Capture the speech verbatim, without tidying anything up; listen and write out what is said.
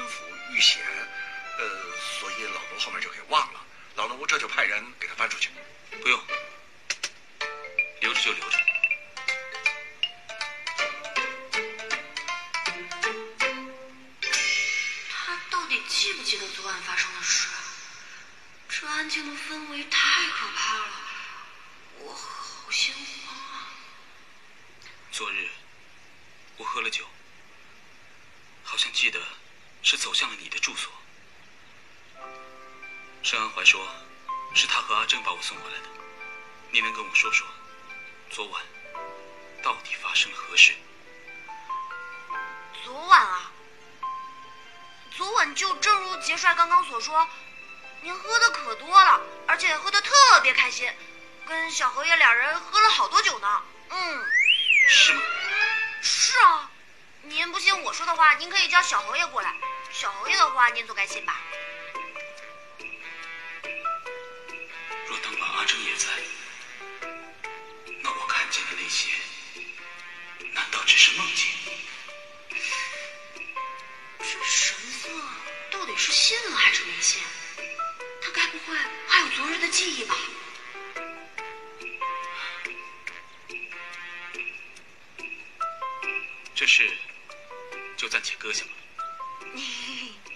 府遇险，呃，所以老奴后面就给忘了。老奴这就派人给他搬出去。 不用，留着就留着。 他到底记不记得昨晚发生的事？这安静的氛围太可怕了，我好心慌啊。 昨日我喝了酒，好像记得是走向了你的住所。盛安怀说是他和阿珍把我送回来的，你能跟我说说昨晚到底发生了何事？ 昨晚啊，昨晚就正如杰帅刚刚所说，您喝的可多了，而且喝的特别开心，跟小侯爷俩人喝了好多酒呢。嗯， 是吗？ 是啊，您不信我说的话，您可以叫小侯爷过来。小侯爷的话您总该信吧？ 若当晚阿珍也在，那我看见的那些，难道只是梦境？ 这神色到底是信了还是没信？他该不会还有昨日的记忆吧？ 这事就暂且搁下吧。